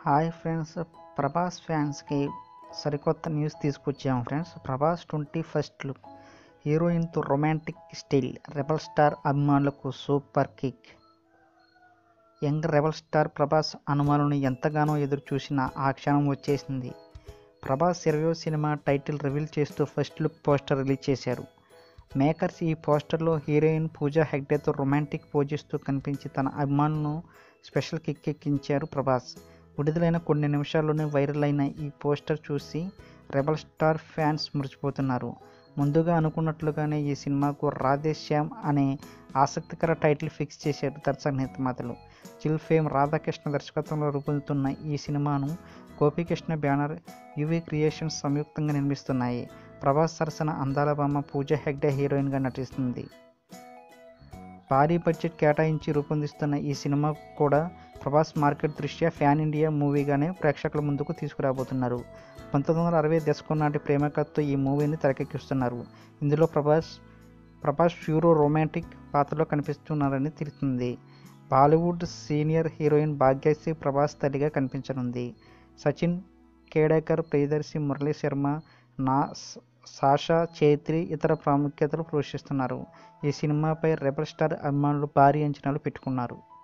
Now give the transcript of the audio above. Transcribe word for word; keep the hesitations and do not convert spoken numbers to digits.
Hi friends, Prabhas ఫ్యాన్స్కి సరికొత్త news తీసుకొచ్చాము friends. Prabhas twenty first look హీరోయిన్తో రొమాంటిక్ స్టిల్ రెబల్ స్టార్ అభిమానులకు super kick. Young rebel star Prabhas అనుమానులను ఎంతగానో ఎదురు చూసిన ఆ క్షణం వచ్చేసింది. ప్రభాస్ ఇరవయో సినిమా టైటిల్ రివీల్ చేస్తూ ఫస్ట్ లుక్ పోస్టర్ రిలీజ్ చేశారు. మేకర్స్ ఈ పోస్టర్లో హీరోయిన్ పూజా హెగ్డేతో రొమాంటిక్ పోజిస్తూ కనిపించి తన అభిమానులను స్పెషల్ కిక్ ఎక్కించారు ప్రభాస్. విడుదలైన కొన్ని నిమిషాల్లోనే వైరల్ అయిన ఈ పోస్టర్ చూసి రెబల్ స్టార్ ఫ్యాన్స్ మురిసిపోతున్నారు. ముందుగా అనుకున్నట్లుగానే ఈ సినిమాకు రాధేశ్యామ్ అనే ఆసక్తికర టైటిల్ ఫిక్స్ చేశారు దర్శక నిర్మాతలు. చిల్ ఫేమ్ రాధాకృష్ణ దర్శకత్వంలో రూపొందుతున్న ఈ సినిమాను గోపీకృష్ణ బ్యానర్, యువి క్రియేషన్స్ సంయుక్తంగా నిర్మిస్తున్నాయి. ప్రభాస్ సరసన అందాల బొమ్మ పూజా హెగ్డే హీరోయిన్గా నటిస్తుంది. భారీ బడ్జెట్ కేటాయించి రూపొందిస్తున్న ఈ సినిమా కూడా ప్రభాస్ మార్కెట్ దృష్ట్యా ఫ్యాన్ ఇండియా మూవీగానే ప్రేక్షకుల ముందుకు తీసుకురాబోతున్నారు. పంతొమ్మిది వందల అరవై దశకం నాటి ప్రేమ కథతో ఈ మూవీని తెరకెక్కిస్తున్నారు. ఇందులో ప్రభాస్ ప్రభాస్ ప్యూరో రొమాంటిక్ పాత్రలో కనిపిస్తున్నారని తెలుస్తుంది. Bollywood senior heroine Bhagyashree Prabhas తల్లిగా కనిపించనుంది. సచిన్ కేడేకర్, ప్రియదర్శి, మురళీ శర్మ, నా సాషా చైత్రి ఇతర ప్రాముఖ్యతలు పోషిస్తున్నారు. ఈ సినిమాపై రెబల్ స్టార్ అభిమానులు భారీ అంచనాలు పెట్టుకున్నారు.